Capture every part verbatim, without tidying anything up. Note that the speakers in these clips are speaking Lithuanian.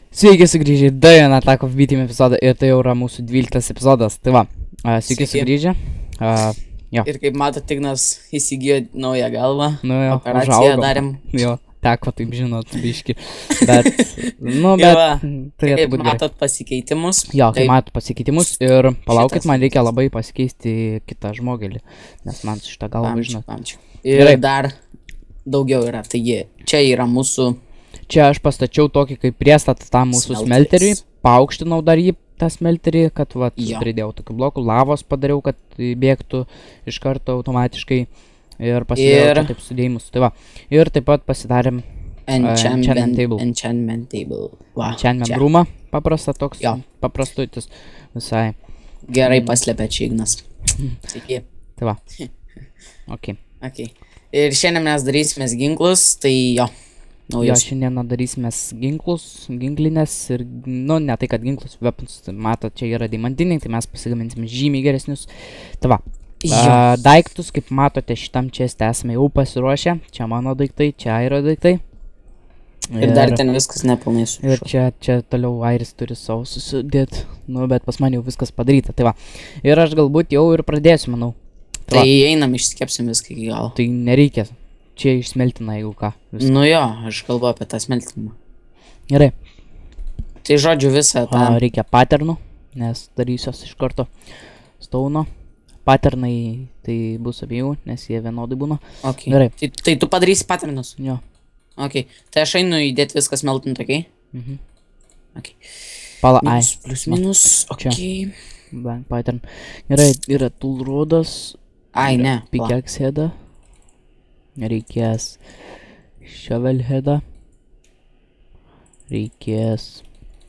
Sveiki sugrįžę į dar vieną Attack of B-Team epizodą ir tai jau yra mūsų dvyliktas epizodas. Tai va, a, sveiki sugrįžę. A, jo. Ir kaip matot, Ignas įsigijo naują galvą. Nu jo, operaciją užaugom. darėm. Jo, teko taip žinot, biški. Bet, nu, Jo, bet va, turėtų kaip būti gerai. matot pasikeitimus. Jo, kai taip, matot pasikeitimus ir palaukit, šitas- man reikia labai pasikeisti kitą žmogelį. Nes man su šitą galvą, pamčiu, žinot. pamčiu. Ir Gerai. dar daugiau yra. Taigi, čia yra mūsų Čia aš pastačiau tokį kaip priestatą tam mūsų Smelteris. smelteriui. Paaukštinau dar jį, tą smelterį, kad va, Jo. pridėjau tokių blokų. Lavos padariau, kad bėgtų iš karto automatiškai. Ir pasidariau Ir- čia taip sudėjimus. Tai va. Ir taip pat pasidarėm enchantment enchantment table. enchantment table. Va, enchantment čia. roomą. Paprasta toks. Jo. Paprastutis. Visai. Gerai paslėpė čia Ignas. Sveiki. Tai va. Ok. Okay. Ir šiandien mes darysimės ginklus, tai jo. Jo, Naujus. šiandieną darysimės ginklus, ginklinės ir, nu, ne tai, kad ginklus, weapons, tai matot, čia yra deimantiniai, tai mes pasigaminsim žymiai geresnius. Tai va, Jo. a, daiktus, kaip matote, šitam česte esame jau pasiruošę. Čia mano daiktai, čia Airio daiktai. Ir dar ten viskas nepilnai su. Ir čia, čia toliau Airis turi savo susidėti, nu, bet pas mane jau viskas padaryta, tai va. Ir aš galbūt jau ir pradėsiu, manau. Tai va. einam, išsikepsim viską iki galo. Tai nereikia, čia išsmeltina, jeigu ką. Viską. Nu jo, aš kalbu apie tą smeltinimą. Gerai. Tai žodžiu visą tą. A, reikia patternų, nes darysiuos iš karto stauno. Patternai tai bus abiejų, nes jie vienodai būna. Okay. Gerai. Tai, tai tu padarysi paternus. Jo. Ok. Tai aš einu įdėti viską smeltint, ok? Mhm. Ok. Pala, ai. Minus, plus minus, ok. Čia. Blank pattern. Gerai, yra tool rodas. Ai, yra ne. pala. Pickaxe headą. Reikės shovel headą. Reikės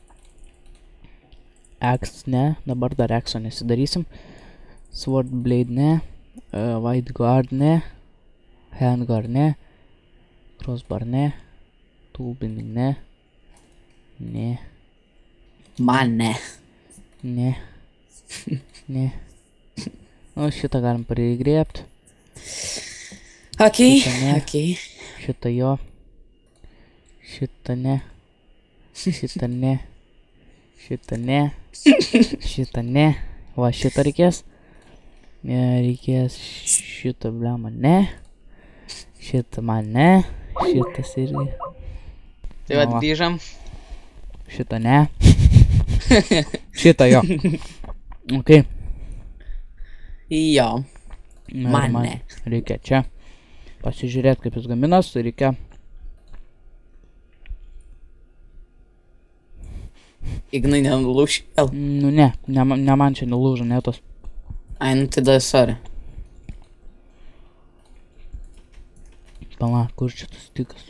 axe, ne. Dabar dar axe nesidarysim. Sword blade, ne. Uh, white guard, ne. Handguard, ne. Crossbar, ne. Tool bending, ne. Ne. Man ne. Ne. Ne. O šitą galim prigrėbt. Ok, Šitą ne. ok. Šitą jo. Šitą ne. Šitą ne. Šitą ne. Šitą ne. Va, šitą reikės. Ne, reikės šitą blemą, ne. Šitą man ne. Šitas irgi. Tai va, Va. grįžam. Šitą ne. Šitą jo. Ok. Jo. Na, ir Man ne. Reikia čia pasižiūrėti, kaip jis gaminas. Tai reikia. Ignai nenulūš. El. Nu ne, ne, ma- ne man čia nulūžo, ne tos. Ai, nu tai da, sorry. Pala, kur čia tas tikas?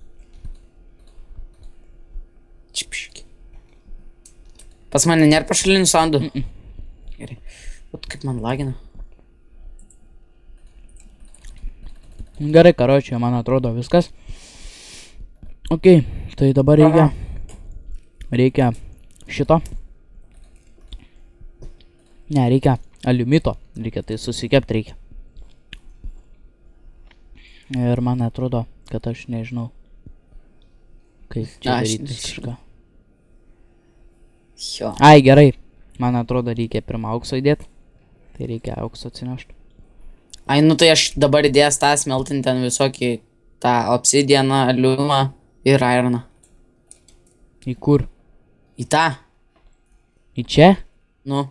Čipiški. Pas mane nėra pašalinių sandų. Mm -mm. Gerai. Vat kaip man lagina. Gerai, karočiui, man atrodo viskas. Ok, tai dabar reikia. Reikia šito. Ne, reikia aliumito. Reikia tai susikepti reikia. Ir man atrodo, kad aš nežinau, kaip čia Aš daryti nežinau. kažką. Jo. Ai, gerai. Man atrodo, reikia pirmą aukso įdėti. Tai reikia aukso atsinešti. Ai, nu tai aš dabar įdėjęs tą smeltint ten visokį tą obsidianą, aliumą ir ironą. Į kur? Į tą, Į čia? nu,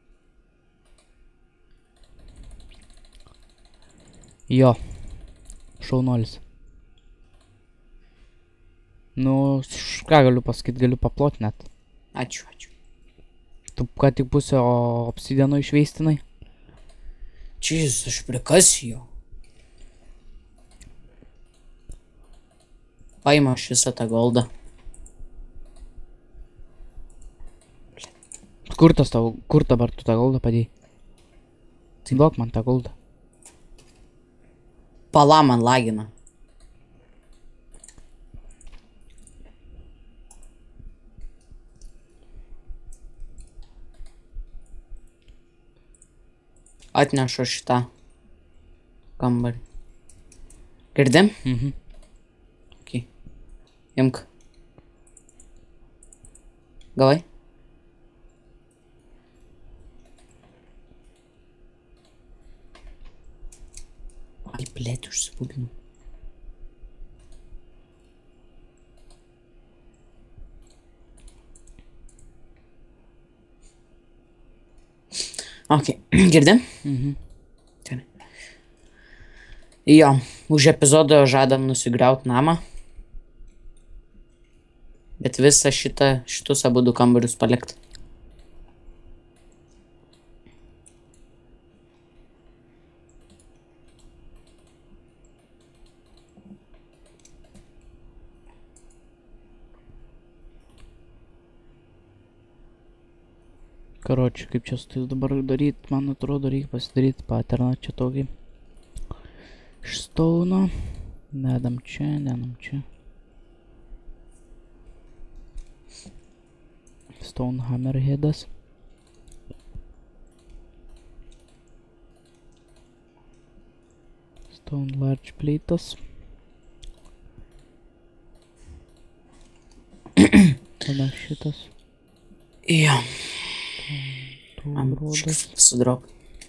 Jo. Šaunuolis. Nu, š- ką galiu pasakyti, galiu paploti net. ačiū, ačiū. Tu ką tik pusę obsidiano išveistinai? Čys, aš prikasiu. Paima aš visą tą goldą. Kur tas tau, kur dabar tu tą goldą padėjai? Tai duok man tą goldą. Pala man lagina. Atnešu šitą kambarį. Girdim? Mhm. Ok. Imk. Gavai? Ai, blėt, užsibūginau. Ok, girdi? Mhm. Gerai. Jo, už epizodo žadam nusigriaut namą. Bet visą šitą, šitus abudu kambarius palikt. Karoči, kaip čia su tais dabar daryt, man atrodo, reikia pasidaryt patterną čia tokį. Iš stauno. Dedam čia, dedam čia. Stone hammerheadas. Stone large platas. Tada šitas. Jo. Tu Man rodas. sudrop.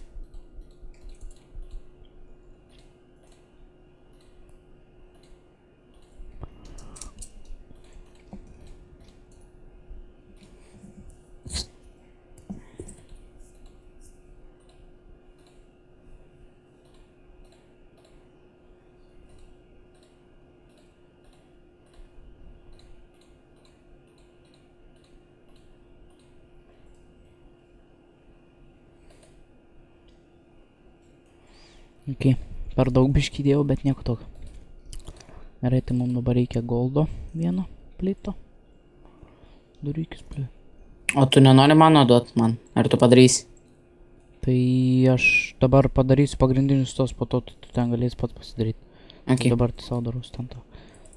Ok, per daug biškį dėjau, bet nieko tokio. Gerai, tai mums dabar reikia goldo vieno plito. Durykis plito. O tu nenori mano duot man? Ar tu padarysi? Tai aš dabar padarysiu pagrindinius tos, po to tu, tu ten galės pats pasidaryti. Ok. Dabar tu savo darus ten to.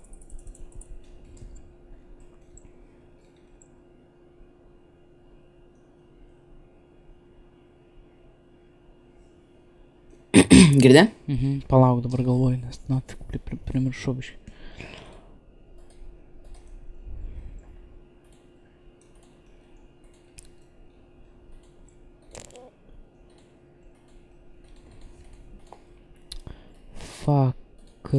Girdi? Mhm, palauk dabar galvoju, nes na, tik pri, pri, primiršau biškį. Fuck.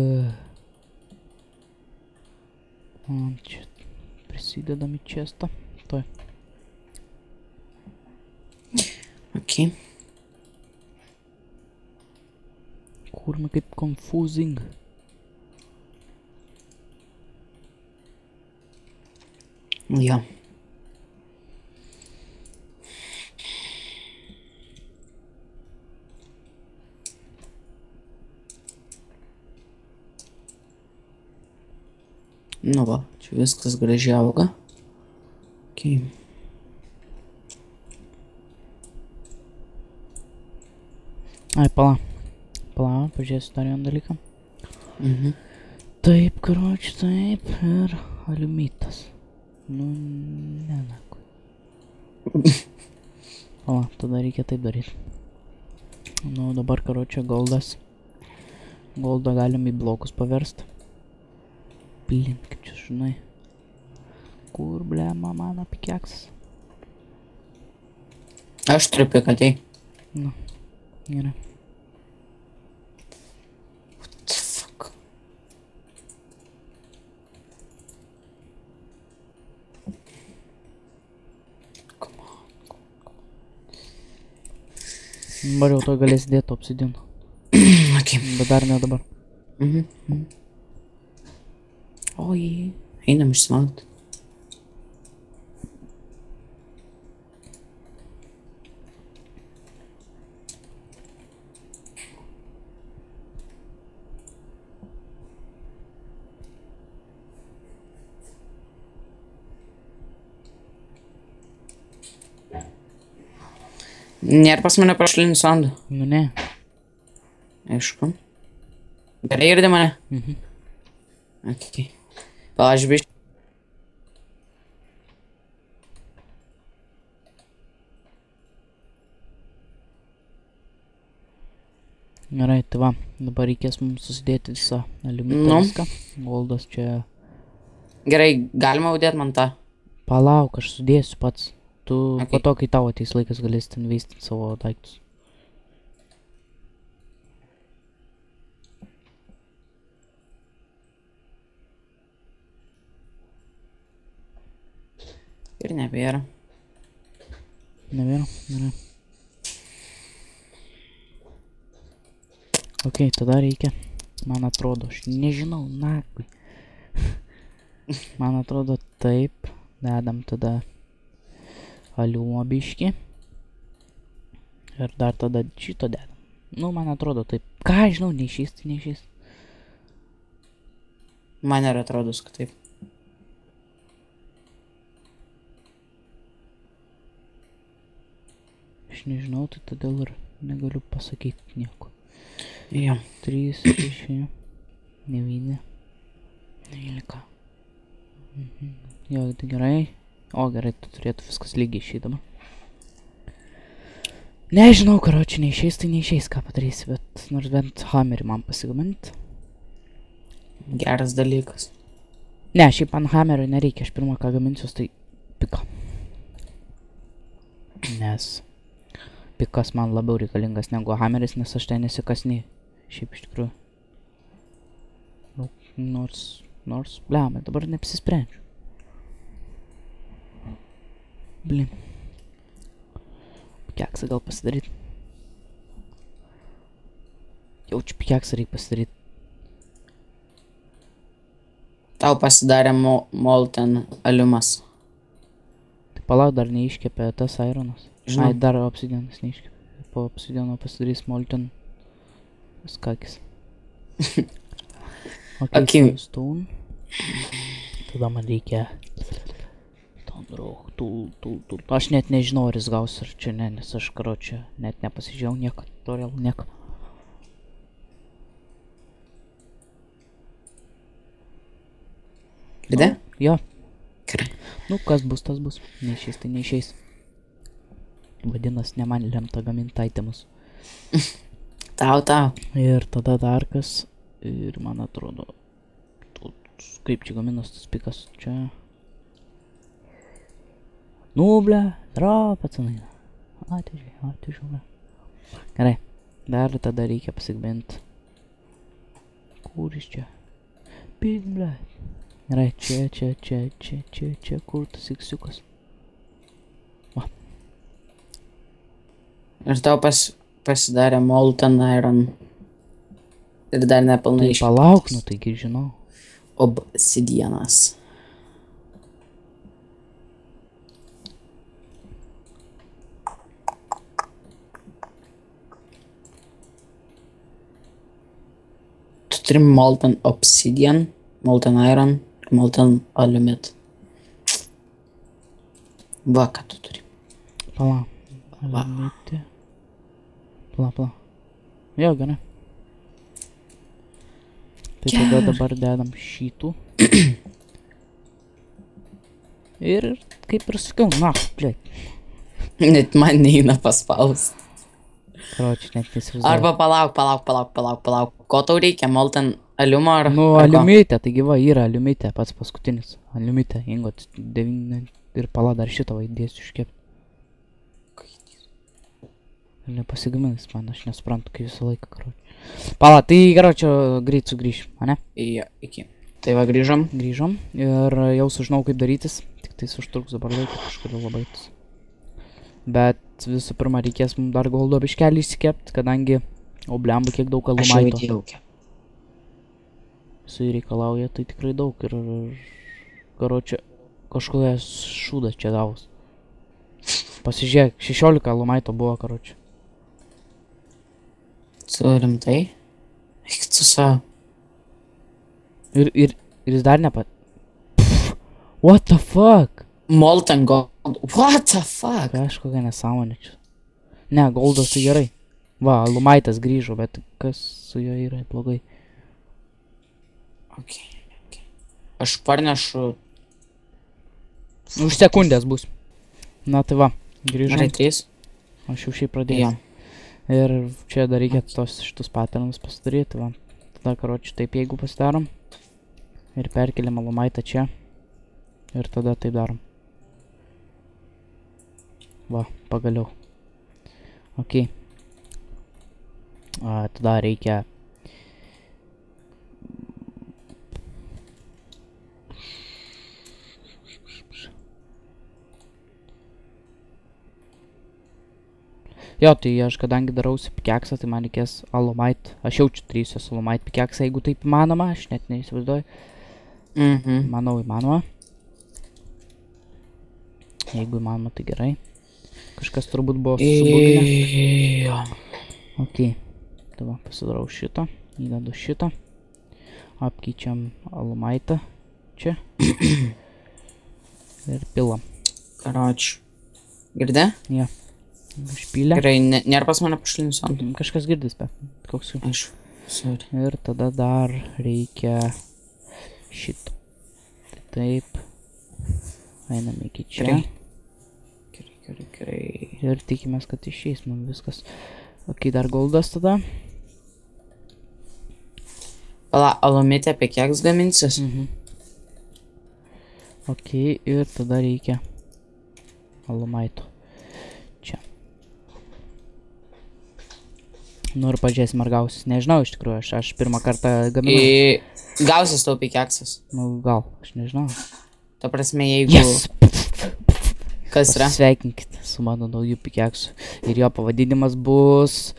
Man čia prisidedam į čestą. Toj. Ok. Kurma kaip confusing. Jo. Nu va, čia viskas gražiai auga. Ok. Ai, pala. Pala, pažiūrėsiu dar vieną dalyką. Mhm. Taip, karoči, taip, ir aliumitas. Nu, ne, nakui. Pala, tada reikia taip daryti. Nu, dabar, karoči, goldas. Goldą galim į blokus paversti. Blin, kaip čia žinai. Kur, blema, mano pikeksas? Aš turiu pikatei. Nu, gerai. Dabar jau to galės dėti obsidiną. Ok. Bet dar ne dabar. Mhm. mhm. Oi, einam išsimaut. Nėra pas mane prašalinių sandų. Nu ne. Aišku. Gerai girdi mane? Mhm. Ok. Palaž biškį. Gerai, tai va. Dabar reikės mums susidėti visą aliumitą Nu. viską. Goldas čia. Gerai, galima uždėti man tą. Palauk, aš sudėsiu pats. Tu Okay. po to, kai tau ateis laikas, galėsi ten vystyti savo daiktus. Ir nebėra. Nebėra? Nėra. Ok, tada reikia. Man atrodo, aš nežinau, nakui. Man atrodo taip. Dedam tada aliumo biškį. Ir dar tada šito dedam. Nu, man atrodo taip. Ką, žinau, neišeis, tai neišeis. Man ir atrodus, kad taip. Aš nežinau, tai todėl ir negaliu pasakyti nieko. Jo. trys, šeši, devyni, dvylika. Mhm. Jo, tai gerai. O, gerai, tu turėtų viskas lygiai išeidama. Nežinau, karoči, neišeis, tai neišeis, ką padarysi, bet nors bent hammerį man pasigamint. Geras dalykas. Ne, šiaip man hammerio nereikia, aš pirmą ką gaminsiuos, tai pika. Nes pikas man labiau reikalingas negu hammeris, nes aš ten nesikasni. Šiaip iš tikrųjų. Nu, nors, nors, bliame, dabar neapsisprendžiu. Blin. Pikeksą gal pasidaryt. Jaučiu, pikeksą reikia pasidaryt. Tau pasidarė mo molten aliumas. Tai palauk, dar neiškepė tas ironas. Žinau. Ai, dar obsidianas neiškepė. Po obsidiano pasidarys molten skakis. Ok, Akim. stone. Tada man reikia Tonroch, tul, tul, tul. Aš net nežinau, ar jis gaus ar čia ne, nes aš karočią net nepasižiūrėjau nieko, tutorial nieko. Girdė? Jo, Gerai. nu kas bus, tas bus. Neišeis, tai neišeis. Vadinas, ne man lemta gaminti itemus. Tau, tau. Ir tada dar kas. Ir man atrodo, tu- kaip čia gaminas tas pikas čia. Nu, ble, daro, pacanai. Atvežiai, atvežiau, ble. Gerai, dar tada reikia pasigaminti. Kur jis čia? Pig, ble. Gerai, čia, čia, čia, čia, čia, čia, kur tas iksiukas. Ir tau pas, pasidarė molten iron. Ir dar nepilnai Tai palauk, nu taigi žinau. Obsidianas. Tu turi molten obsidian, molten iron ir molten aluminit. Va, ką tu turi. Palauk. Alumitė. Palauk, palauk. Jo, gerai. Tai tada Gerai. dabar dedam šitų. Ir kaip ir sakiau, na, blėt. Net man neina paspaus. Karoči, net neįsivaizduoju. Arba palauk, palauk, palauk, palauk, palauk. Ko tau reikia? Molten aliumo ar... Nu, ar ko? aliumitė, taigi va, yra aliumitė, pats paskutinis. Aliumitė, ingot devyni ir pala dar šitą va įdėsiu iškepti. Ir nepasigamins man, aš nesuprantu, kai visą laiką, karoči. Pala, tai karoči, greit sugrįšim, ane? Jo, iki. Tai va, grįžom. Grįžom ir jau sužinau, kaip darytis. Tik tai užtruks dabar laiką, kažkodėl labai tas. Bet visų pirma, reikės mums dar goldo biškelį įsikepti, kadangi oblemba kiek daug Aš jau alumaito. įdėjau. Jisai reikalauja, tai tikrai daug ir, karoči, kažkokia šūda čia davus. Pasižiūrėk, šešiolika alumaito buvo, karoči. Tu rimtai? Eik tu savo. Ir, ir, ir jis dar nepat... Pff, what the fuck? Molten gold. What the fuck? Kažkokia nesąmonė čia. Ne, goldas tai gerai. Va, alumaitas grįžo, bet kas su juo yra blogai. Ok, ok. Aš parnešu... Už sekundės bus. Na tai va, grįžom. Gerai, trys. Aš jau šiaip pradėjau. Jo. Ir čia dar reikia tos šitus patternus pasidaryti, va. Tada, karoči, taip jeigu pasidarom. Ir perkeliam alumaitą čia. Ir tada taip darom. Va, pagaliau. Ok. A, tada reikia... Jo, tai aš kadangi darausi pikeksą, tai man reikės alumite. Aš jaučiu trysios alumite pikeksą, jeigu taip įmanoma, aš net neįsivaizduoju. Mhm. Manau, įmanoma. Jeigu įmanoma, tai gerai. Kažkas turbūt buvo susibuginę. Jo. Ok. Tai va, pasidarau šitą. Įdedu šitą. Apkeičiam alumite. Čia. Ir pilam. Karoči. Girdi? Jo. Išpylę. Gerai, ne- nėra pas mane pašalinių sandų. Kažkas girdis, bet koks jau. Aš. Sorry. Ir tada dar reikia šitą. Tai taip. Einam iki čia. Gerai. Gerai, gerai, gerai. Ir tikimės, kad išeis mums viskas. Ok, dar goldas tada. Pala, alumitė apie kiek gaminsis? Mhm. Ok, ir tada reikia alumito. Čia. Nu ir pažiūrėsim, ar gausis. Nežinau, iš tikrųjų, aš, aš pirmą kartą gaminu. I... Gausis tau pikeksas. Nu, gal, aš nežinau. Ta prasme, jeigu... Yes! Kas yra? Pasveikinkit su mano nauju pikeksu. Ir jo pavadinimas bus...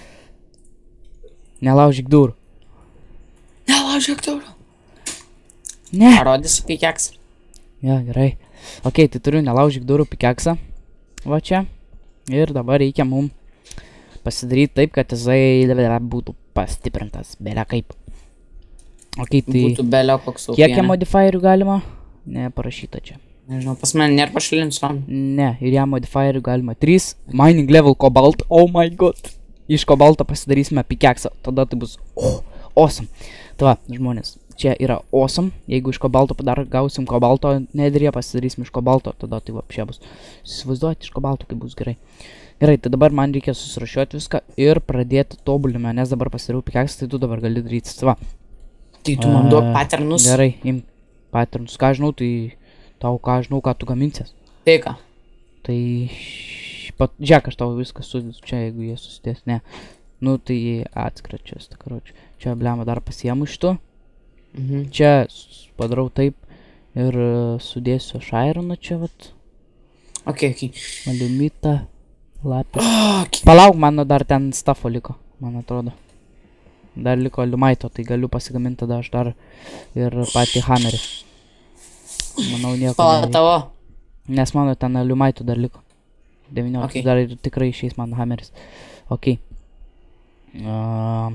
Nelaužyk durų. Nelaužyk durų. Ne! Parodysi pikeksą. Jo, gerai. Ok, tai turiu nelaužyk durų pikeksą. Va čia. Ir dabar reikia mum pasidaryti taip, kad jisai būtų pastiprintas. Belia kaip. Ok, tai... Būtų belio koks Kiek aukienė. modifierių galima? Ne, parašyta čia. Nežinau, pas mane nėra pašalinių sandų. Ne, ir jam modifierių galima trys. Mining level cobalt. Oh my god. Iš kobalto pasidarysime pikeksą. Tada tai bus oh, awesome. Tai va, žmonės, čia yra awesome. Jeigu iš kobalto dar gausim kobalto nedrė, pasidarysim iš kobalto. Tada tai va, čia bus. Įsivaizduoti iš kobalto, kaip bus gerai. Gerai, tai dabar man reikia susirašiuoti viską ir pradėti tobulimą, nes dabar pasidariau pikeksą, tai tu dabar gali daryti. Tai va. Tai tu man duok patternus. Gerai, im patternus. Ką žinau, tai tau ką žinau, ką tu gaminsies. Tai ką? Tai... Pat, žiūrėk, aš tau viską sudėsiu čia, jeigu jie susidės. Ne. Nu, tai atskiračias, tai karočiui. Čia blemą dar pasiemu iš tu. Mhm. Čia padarau taip ir sudėsiu aš ironą čia, vat. Ok, ok. Aliumitą, lapį. Ok. Palauk, mano dar ten stafo liko, man atrodo. Dar liko aliumito, tai galiu pasigaminti tada aš dar ir patį hammerį. Manau, nieko Pala, nereikia. tavo. Nes mano ten aliumito dar liko. devyniolika, Ok. dar ir tikrai išeis mano hammeris. Ok. Uh,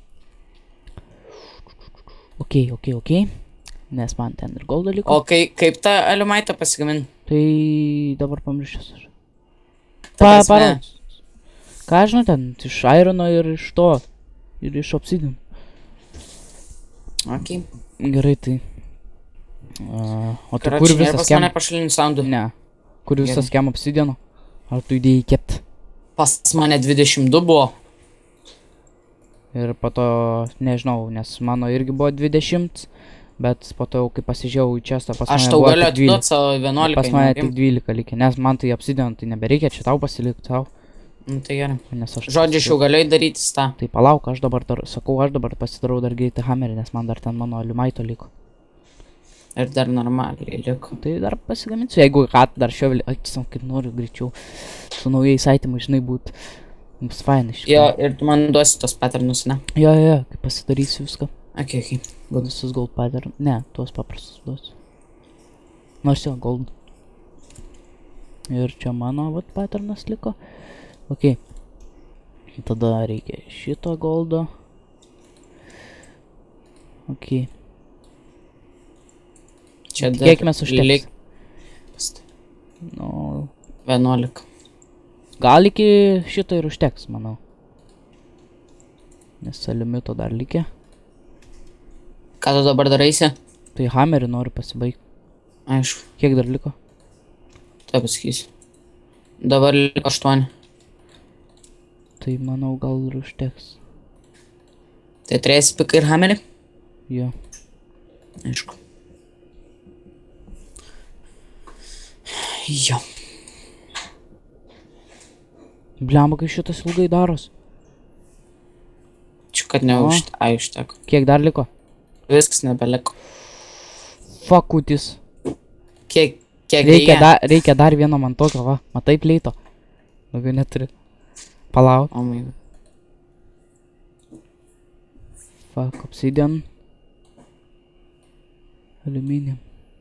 ok, ok, ok. Nes man ten ir goldo liko. O kai, kaip tą aliumaitą pasigamin? Tai dabar pamiršęs aš. Ta Pa, prasme- parodys. Ką aš žinau ten, iš irono ir iš to. Ir iš obsidian. Ok. Gerai, tai. Uh, o tai kur Karoči, nėra visas pas kem... mane pašalinių sandų. Ne. Kur visas Gerai. kem obsidiano? Ar tu įdėjai kept? Pas mane dvidešimt du buvo. Ir po to, nežinau, nes mano irgi buvo dvidešimt, bet po to jau kai pasižiūrėjau į čestą, pas Aš mane tau buvo galiu tik dvylika. atiduoti savo vienuolika. Pas mane neimk. tik dvylika likė, nes man tai obsidian, tai nebereikia, čia tau pasilikti tau. Nu, tai gerai. Nes aš Žodžiu, aš jau galiu daryti tą. Tai palauk, aš dabar dar, sakau, aš dabar pasidarau dar greitai hammerį, nes man dar ten mano aliumaito liko. Ir dar normaliai liko. Tai dar pasigaminsiu, jeigu ką, dar šiovelį, ai, tiesiog kaip noriu greičiau su naujais itemais, žinai, būt. Bus fainai iš Jo, tikrųjų. ir tu man duosi tos patternus, ne? Jo, jo, jo, kai pasidarysiu viską. Ok, ok. Gal visus gold pattern, ne, tuos paprastus duosiu. Nors jo, gold. Ir čia mano, vat, patternas liko. Ok. Tada reikia šito goldo. Ok. Čia dar Tikėkimės užteks. lik- Past- Nu, vienuolika. gal iki šito ir užteks, manau. Nes aliumito dar likė. Ką tu dabar daraisi? Tai hammerį noriu pasibaigti. Aišku, Kiek dar liko? tai pasakysiu. Dabar liko aštuoni. Tai manau gal ir užteks. Tai turėsi piką ir hammerį? Jo. Aišku. Jo. Blemba, kai šitas ilgai daros. Čia kad neužt... Ai, užteko. Kiek dar liko? Viskas nebeliko. Fakutis. Kiek, kiek Reikia, reikia? da, reikia dar vieno man tokio, va. Matai pleito. Daugiau neturi. Palauk. O, my. Fuck, obsidian. Aluminium.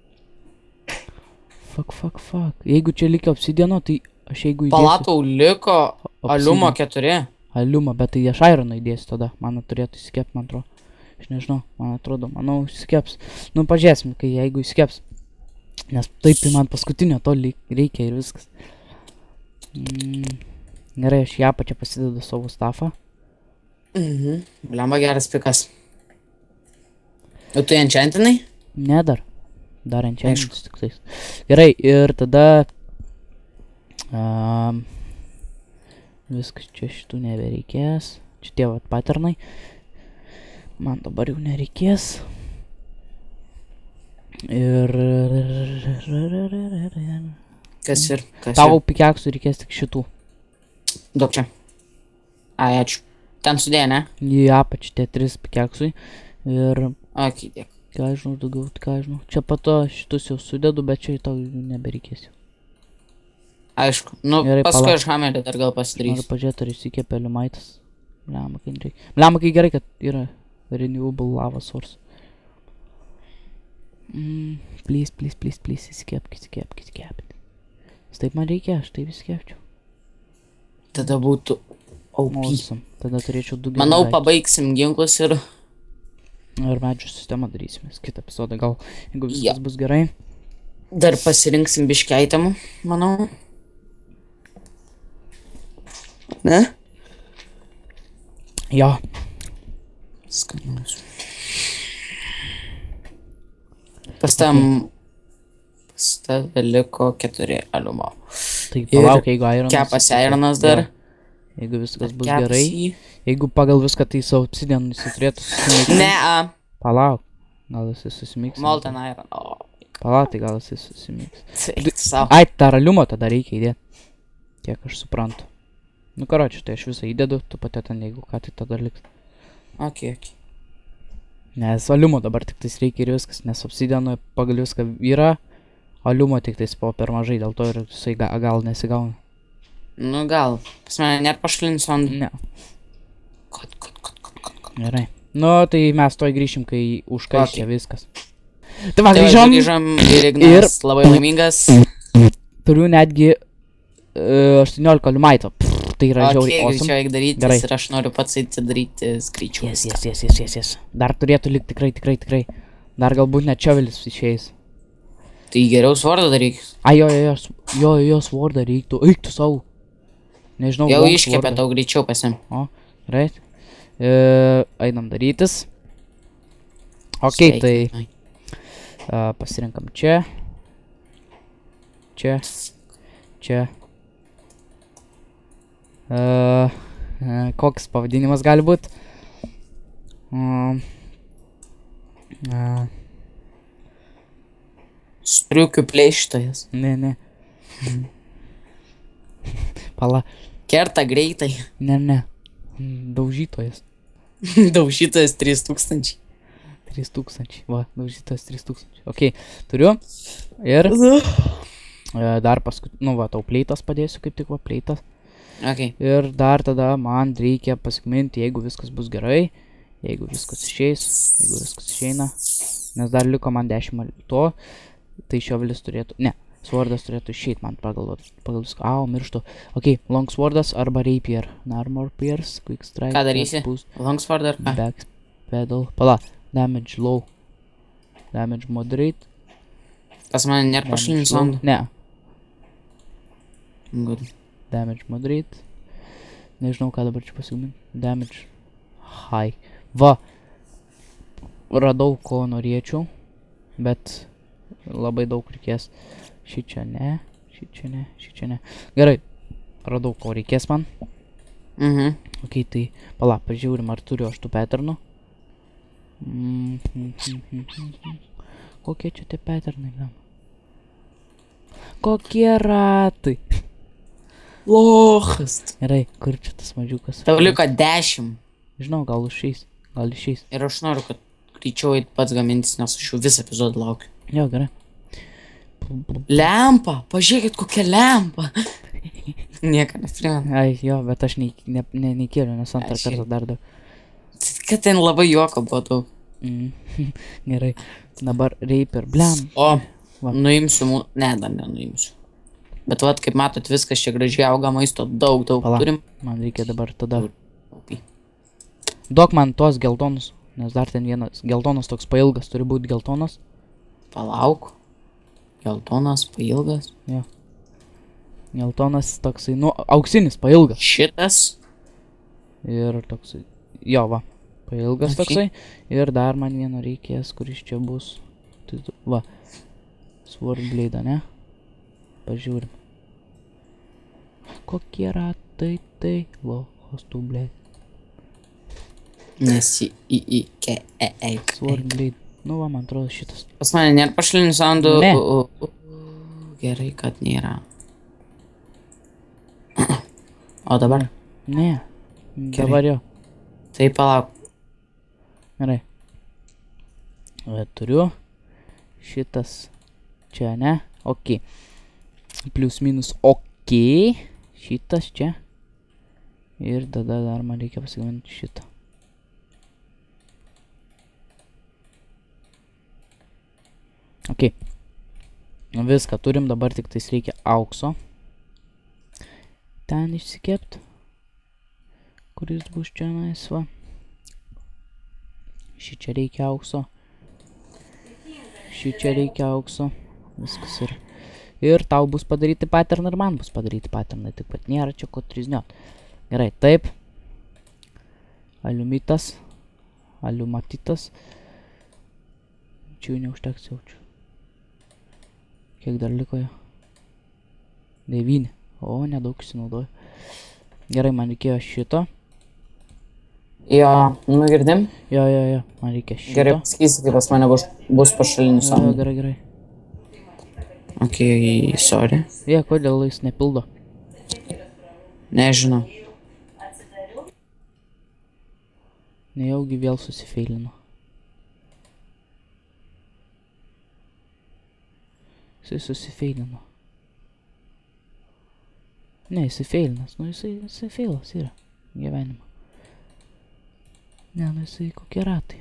Fuck, fuck, fuck. Jeigu čia likia obsidiano, tai aš jeigu įdėsiu... Palatau liko aliumo keturi. Aliumą, bet tai aš ironą įdėsiu tada. Man turėtų įsikept, man atrodo. Aš nežinau, man atrodo, manau, įsikeps. Nu, pažiūrėsim, kai jeigu įsikeps. Nes taip, tai man paskutinio to reikia ir viskas. Mm. Gerai, aš ją pačią pasidedu savo stafą. Mhm. Blemba geras pikas. O tu enchantinai? Ne dar. Dar enchantinus tik tais. Gerai, ir tada... Um, viskas čia šitų nebereikės. Čia tie vat paternai. Man dabar jau nereikės. Ir... Kas ir? Kas Tavo ir? pikeksų reikės tik šitų. Daug čia. Ai, ačiū. Ten sudėjo, ne? Į apačią tie tris pikeksui. Ir... Ok, dėk. Ką žinau, daugiau, ką žinau. Čia pato šitus jau sudedu, bet čia į to nebereikės. Aišku. Nu, Gerai, paskui palauk. aš hamerį dar gal Noriu pasidarysiu. pažiūrėti, ar įsikėpė liumaitas. Blemba, kai reikia. Blemba, kai gerai, kad yra renewable lava source. Mm, please, please, please, please, įsikėpk, įsikėpk, įsikėpk. Nes taip man reikia, aš taip įsikėpčiau. Tada būtų O P. Awesome. Tada turėčiau du Manau, daiktus. pabaigsim ginklus ir... Ir medžių sistemą darysimės. Kitą epizodą gal, jeigu viskas Jo. bus gerai. Dar pasirinksim biškį itemų, manau. Ne? Jo. Skaniausiu. Pas tam... Pas tave liko keturi aliumo. Tai Ir palauk, jeigu ironas... Kepas ironas dar. Jeigu viskas bus Kepas gerai. jį. Jeigu pagal viską tai savo obsidian jis turėtų susimiksinti. Ne, a. Palauk. Gal jis susimiksinti. Molten iron. O. Palauk, tai gal jis susimiksinti. Eik sau. Ai, tą raliumą tada reikia įdėti. Tiek aš suprantu. Nu, karočiui, tai aš visą įdedu, tu pati ten, jeigu ką, tai tada liks. Ok, ok. Nes aliumo dabar tik tais reikia ir viskas, nes obsidiano pagal viską yra, aliumo tik tais po per mažai, dėl to ir jisai ga, gal nesigauna. Nu gal. Pas mane net pašalinsiu ant... Ne. Kod, kod, kod, kod, kod, kod. Gerai. Nu, tai mes toj grįšim, kai užkaisė Ok. viskas. Tai va, Tai va, grįžom. grįžom ir Ignas labai laimingas. Turiu netgi uh, aštuoniolika liumaito. Tai yra Ok, žiauriai awesome. greičiau eik daryti Gerai. ir aš noriu pats eiti daryti skaičių. Yes, yes, yes, yes, yes, yes. Dar turėtų likti tikrai, tikrai, tikrai. Dar galbūt net čiovelis išeis. Tai geriau svardą daryk. Ai, jo, jo, jo, s- jo, jo, svordą reiktų. Eik tu savo. Nežinau, Jau long iškepė swordą. tau greičiau pasim. O, gerai. E, einam darytis. Ok, Sveiki, tai Ignai. uh, pasirinkam čia. Čia. Čia. Uh, uh, koks pavadinimas gali būt? Um, uh, Striukių plėštojas. ne, ne. Pala. Kerta greitai. Ne, ne. Mm, Daužytojas. Daužytojas trys tūkstančiai. trys tūkstančiai. Va, daužytojas trys tūkstančiai. Ok, turiu. Ir e, dar paskui, nu va, tau pleitas padėsiu, kaip tik va, pleitas. Ok. Ir dar tada man reikia pasigaminti, jeigu viskas bus gerai. Jeigu viskas išeis. Jeigu viskas išeina. Nes dar liko man dešimt to. Tai šiovelis turėtų, ne. Swordas turėtų išeit man pagal, pagal viską. Au, mirštu. Ok, long swordas arba rapier. Armor pierce, quick strike. Ką darysi? boost, Longsword ar ką? back pedal. Pala. Damage low. Damage moderate. Pas mane nėra damage pašalinis low. landų. Ne. Good. Damage moderate. Nežinau, ką dabar čia pasigaminti. Damage high. Va. Radau, ko norėčiau. Bet labai daug reikės. Šičia ne. Šičia ne. Šičia ne. Gerai. Radau, ko reikės man. Mhm. Ok, tai pala, pažiūrim, ar turiu aš tų patternų. Mm, mm, mm, mm, mm. Kokie čia tie patternai, gal? Kokie ratai? Lochas. Gerai, kur čia tas mažiukas? Tau liko dešimt. Žinau, gal išeis. Gal išeis. Ir aš noriu, kad greičiau eit pats gamintis, nes aš jau visą epizodą laukiu. Jo, gerai. Lempa, pažiūrėkit kokią lempą. Nieko neprimenu. Ai, jo, bet aš nei, ne, ne, neįkėliu, nes antrą Aš kartą irgi. dar daug. Kad ten labai juoko buvo daug. Mm. Gerai. Dabar Reaper. Blem. O, Va. nuimsiu, mu... ne, dar nenuimsiu. Bet vat, kaip matot, viskas čia gražiai auga, maisto daug, daug Pala. turim. Man reikia dabar tada. Taupy. Duok man tos geltonus, nes dar ten vienas geltonas toks pailgas, turi būti geltonas. Palauk. Geltonas, pailgas. Jo. Geltonas toksai, nu, auksinis pailgas. Šitas. Ir toksai, jo va, pailgas Ok. toksai. Ir dar man vieno reikės, kuris čia bus. Tai, tu- va, Sword Blade, ne? Pažiūrim. Kokie ratai tai, lohos tu, blėd. Nesi į į ke e e Sword Blade. Nu va, man atrodo šitas. Pas mane nėra pašalinių soundų. Ne. U- u- u- Gerai, kad nėra. O dabar? Ne. Gerai. Dabar jo. Tai palauk. Gerai. Va, turiu. Šitas čia, ne? Ok. Plius minus ok. Šitas čia. Ir tada dar man reikia pasigaminti šitą. Ok. Viską turim, dabar tik tais reikia aukso. Ten išsikept. Kuris bus čia naisva. Šį čia reikia aukso. Šį čia reikia aukso. Viskas ir. Ir tau bus padaryti pattern ir man bus padaryti pattern. Tik pat nėra čia ko trizniot. Gerai, taip. Aliumitas. Aliumatitas. Čia jau neužteks jaučiu. Kiek dar liko jo? Devyni. O, nedaug įsinaudoju. Gerai, man reikėjo šito. Jo, nugirdim. Jo, jo, jo, man reikia šito. Gerai, pasakysi, kai pas mane bus, bus pašalinių Jo, soundų. gerai, gerai. Ok, sorry. Jie, kodėl jis nepildo? Nežinau. Nejaugi vėl susifeilino. Jisai susifeilino. Ne, jisai feilinas. Nu, jisai, jisai feilas yra. Gyvenimo. Ne, nu jisai kokie ratai.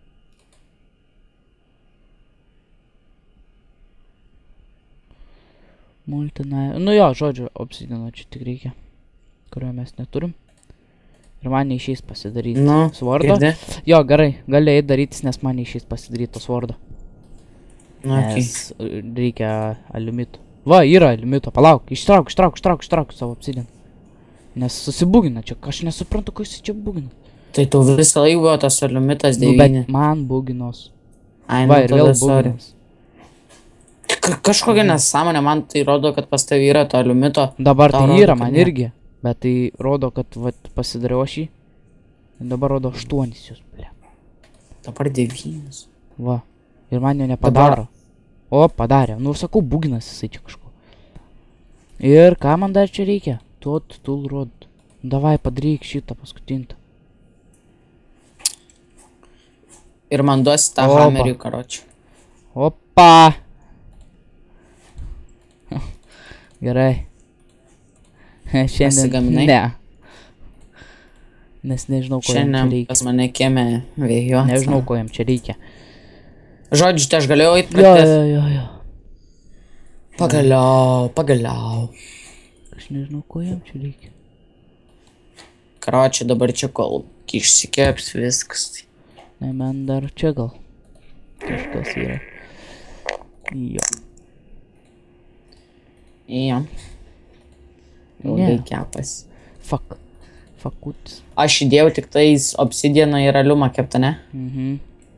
Multina... Nu jo, žodžiu, obsidiano čia tik reikia. Kurio mes neturim. Ir man neišeis pasidaryti Nu, svordo. girdi? Jo, gerai, gali eit darytis, nes man neišeis pasidaryti to svordo. Nu, ok. Nes e, reikia aliumito. Va, yra aliumito, palauk, ištrauk, ištrauk, ištrauk, ištrauk savo obsidian. Nes susibugina čia, aš nesuprantu, ko jis čia bugina. Tai tu visą laiką buvo tas aliumitas Nu, devyni. bet man buginos. Ai, nu, Va, ir vėl tada sorry. buginos. Ka- Kažkokia nesąmonė, man tai rodo, kad pas tavį yra to aliumito. Dabar Tau tai rodo, yra, kad man ne. irgi. Bet tai rodo, kad vat, pasidariau aš jį. Dabar rodo aštuonis jūs, ble. Dabar devynis. Va. Ir man jo nepadaro. O, padarė. Nu, sakau, buginas jisai čia kažko. Ir ką man dar čia reikia? Tot, tool rod. Davai, padaryk šitą paskutintą. Ir man duosi tą Opa. hamerį, karočią. Opa! Gerai. Šiandien... Pasigaminai? Ne. Nes nežinau, ko jam čia Šiandien reikia. pas mane kieme vėjo. Nežinau, ko jam čia reikia. Žodžiu, tai aš galėjau eiti Jo, pradėti. jo, jo, jo. Pagaliau, pagaliau. Aš nežinau, ko jam čia reikia. Karočią dabar čia kol išsikeps viskas. Ne, man dar čia gal. Kažkas yra. Jo. Jo. Ilgai kepas. Fuck. Fuckutis. Aš įdėjau tik tais obsidianą ir aliumą keptą, ne? Mhm.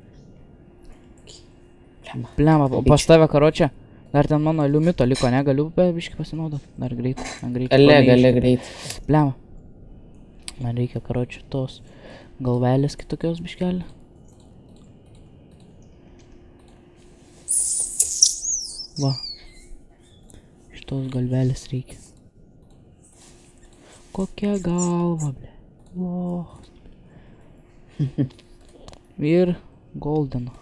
Blemba. Blemba, o pas tave, karočią, dar ten mano aliumito liko, ne? Galiu be biškį pasinaudot. Dar greit. Man greit. Gali, ko gali neiš- greit. Blemba. Man reikia, karočią, tos galvelės kitokios biškelį. Va. Šitos galvelės reikia. kokia galva, ble. Lochas. Ir goldeno.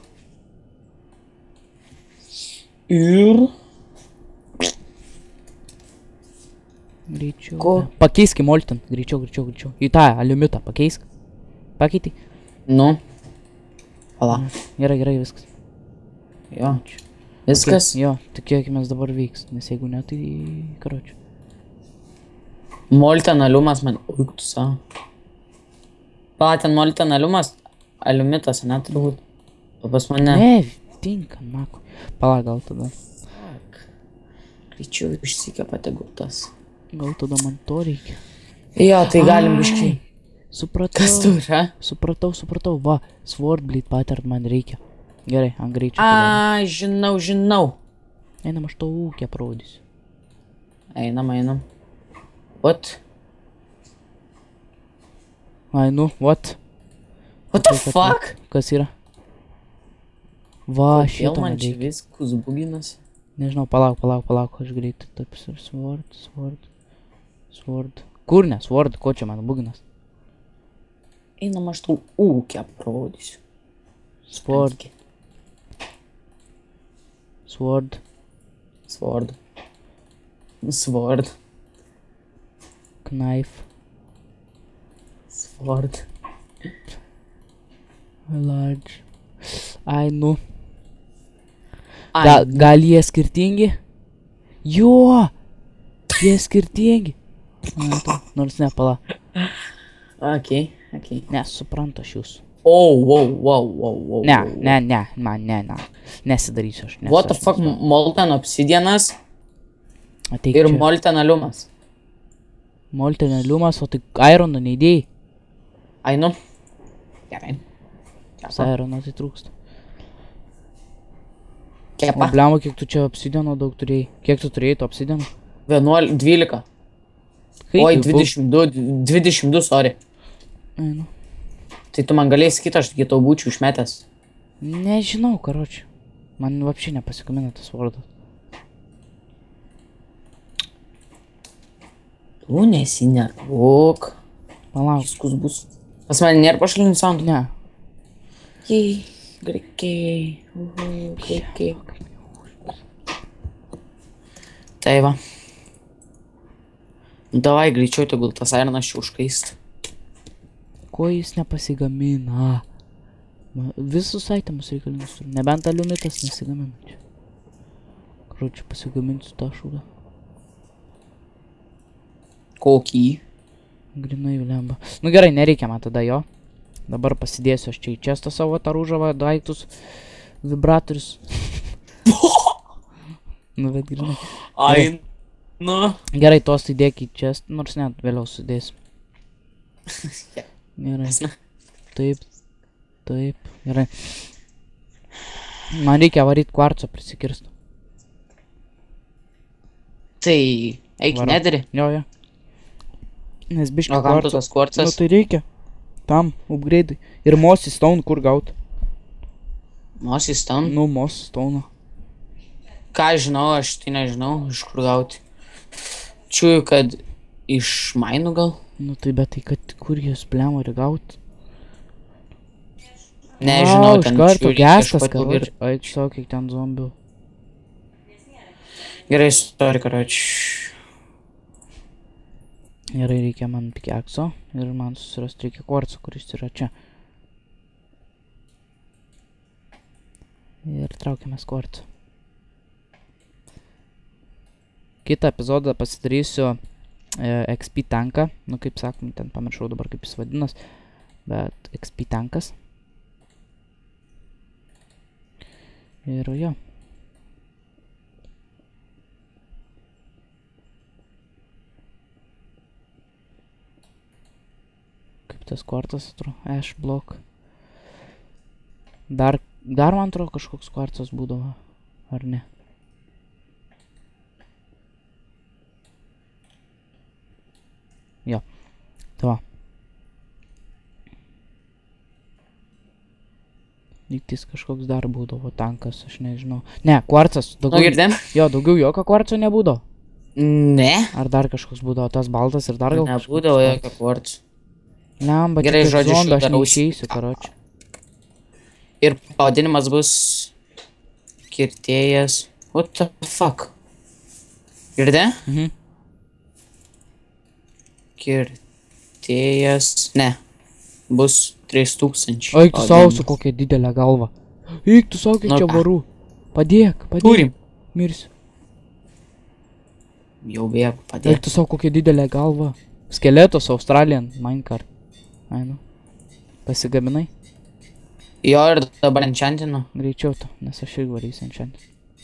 Ir... Greičiau. Ko? Pakeisk į molten. Greičiau, greičiau, greičiau. Į tą aliumitą pakeisk. Pakeitį. Nu. Pala. Gerai, gerai, viskas. Jo. Viskas. Jo, tikėkime dabar vyks. Nes jeigu ne, tai karočiu. Molten aliumas man... Ui, tu savo. Pala, ten molten aliumas. Aliumitas, ne, turbūt. O pas mane... Ne, tinka, mako. Pala, gal tada. Greičiau išsikepa tegul tas. Gal tada man to reikia. Jo, tai galim Ai, biškai. Supratau. Kas tu, ha? Supratau, supratau. Va, Swordblade pattern man reikia. Gerai, ant greičio. tada. A, žinau, žinau. Einam, aš to ūkę parodysiu. Einam, einam. What? Ai, nu, what? What the Tai, kad- fuck? Kas yra? Va, Kodėl šito man man čia reikia. viskus buginasi? Nežinau, palauk, palauk, palauk, aš greitai taps ir sword, sword, sword. Kur ne, sword, ko čia man buginas? Einam, aš tau ūkę parodysiu. Sword, sword. Sword. Sword. Knife, Sword. large. Ai, nu. Ai, Gal, gal jie skirtingi? Jo! Jie skirtingi. Ai, tu, nors ne, pala. okei, okei. Ne, suprantu aš jūs. Oh, wow, wow, wow, wow. Ne, wow. ne, ne, man, ne, ne. Nesidarysiu aš. Nes What the aš fuck, nesu- Molten obsidianas Ateik ir čia. Molten aliumas. Molten aliumas, o tai irono neįdėjai. Ai, nu. Gerai. Su Kepa. irono tai trūksta. O Kepa. blemo, kiek tu čia obsidiano daug turėjai? Kiek tu turėjai to obsidiano? vienuolika, dvylika. Kaip Oi, jau bus? dvidešimt du, dvidešimt du, sorry. Ai, nu. Tai tu man galėjai sakyti, aš taigi tau būčiau išmetęs. Nežinau, karočiui. Man vapšiai nepasigamina tas vardas. Tu nesinervuok. Palauk. Viskus bus. Pas mane nėra pašalinių soundų. Ne. Jei, greikiai. Uhu, greikiai. Tai va. Davai greičiau, tegul tas ironas čia užkaist. Ko jis nepasigamina? Ma- Visus itemus reikalingus turiu. Nebent aliumitas nesigamina čia. Karočiui, pasigaminsiu tą šūdą. Kokį? Grinai lemba. Nu gerai, nereikia man tada jo. Dabar pasidėsiu aš čia į čestą savo tą rūžavą daiktus. Vibratorius. Nu bet grinai. Ai, nu. Gerai, tos įdėk į čestą, nors net vėliau sudėsiu. Gerai. Taip. Taip. Gerai. Man reikia varyt kvarco prisikirst. Tai, eik, Varom. nedari. Jo, jo. Nes biški O kam tu kvarco. tas Nu kvarcas? tai reikia. Tam, upgrade'ai. Ir Mossy Stone kur gaut? Mosis ten. Nu, Mossy Stone. Ką žinau, aš tai nežinau, iš kur gauti. Čiūju, kad iš mainų gal? Nu tai bet tai kad kur jūs plemori gaut? Nežinau, Vau, ten iš karto čiūju, reikia gestas, ieškot ilgai ir- karoči. Aik, sau, kiek ten zombių. Gerai, sorry, karoč. Gerai, reikia man pikekso ir man susirasti reikia kvarco, kuris yra čia. Ir traukiamės kvarco. Kitą epizodą pasidarysiu e, X P tanką. Nu, kaip sakom, ten pamiršau dabar kaip jis vadinas. Bet X P tankas. Ir jo. Kaip tas kvartas atrodo? Ash block. Dar, dar man atrodo kažkoks kvarcas būdavo. Ar ne? Jo. Tai va. Lygtis kažkoks dar būdavo tankas, aš nežinau. Ne, kvarcas. Nu, Daugiau, girdėm? jo, daugiau jokio kvarco nebūdavo. Ne. Ar dar kažkoks būdavo tas baltas ir dar gal kažkoks Nebūdavo baltas? jokio kvarco. Lemba, Gerai, čia kaip žodžiu, zombie, aš darausi- neišeisiu, karoči. Ir pavadinimas bus kirtėjas. What the fuck? Girdė? Mhm. Kirtėjas. Ne. Bus trys tūkstančiai. Eik tu savo su kokia didelė galva. Eik tu savo, kiek Nu čia ką? varų. Padėk, padėk. Turim. Mirsiu. Jau bėgu, Eik padėk. tu savo kokia didelė galva. Skeletos Australian Minecraft. Ai nu. Pasigaminai? Jo ir dabar enchantinu. Greičiau tu, nes aš irgi varysiu enchant.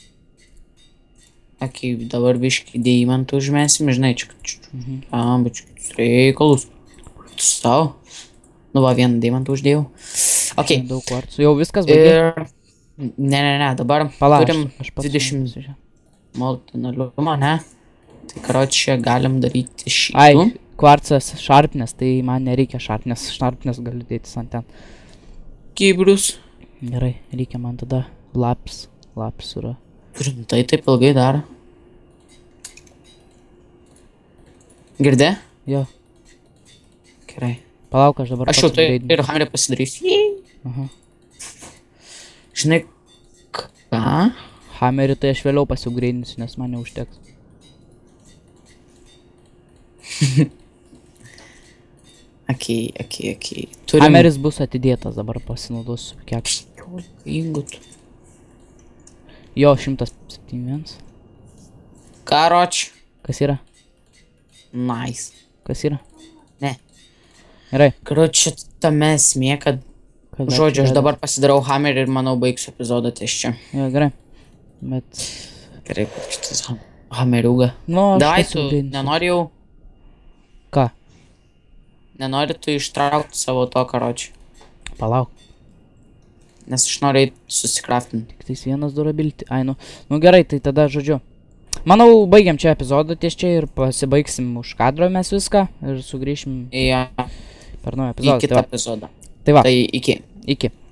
Okei, dabar biškį deimantų užmesim, žinai, čia Mhm. ambačius reikalus. Tu savo. Nu va, vieną deimantą uždėjau. Okei. Daug kvarcų. Jau viskas baigė. Ir... Ne, ne, ne, dabar Palauk, turim aš pats. dvidešimt pasižiūrėjau. moltonaliumo, ne? Tai karočią galim daryti šį. Ai, kvarcas šarpnės, tai man nereikia šarpnės. Šarpnės gali dėtis ant ten. Kibrius. Gerai, reikia man tada laps. Laps yra. Rimtai taip ilgai daro. Girdė? Jo, Gerai. palauk, aš dabar Aš jau pats tai upgrade'inu. ir hamerį pasidarysiu. Jei. Aha. Žinai, ką? Hammerį tai aš vėliau pasiugreidinsiu, nes man neužteks. Okei, okei, okei. Turim... Hammeris bus atidėtas, dabar pasinaudosiu kiek. Ingut. Jo, šimtas septyni vienas. Karoč. Kas yra? Nice. Kas yra? Ne. Gerai. Karoč, tame esmė, kad... Kad Žodžiu, aš dar- dabar pasidarau hamerį ir manau baigsiu epizodą ties čia. Jo, gerai. Bet... Gerai, kad šitas ham- hameriuga. Nu, aš Davai, tu pasiugreidinsiu. nenori jau... Ką? Nenori tu ištraukti savo to karočių. Palauk. Nes aš noriu eit susikraftinti. Tik tais vienas durability. Ai, nu. Nu gerai, tai tada žodžiu. Manau, baigiam čia epizodą ties čia ir pasibaigsim už kadro mes viską. Ir sugrįšim Į, per naują į epizodą. kitą Tai va. epizodą. Tai va, Tai iki. iki.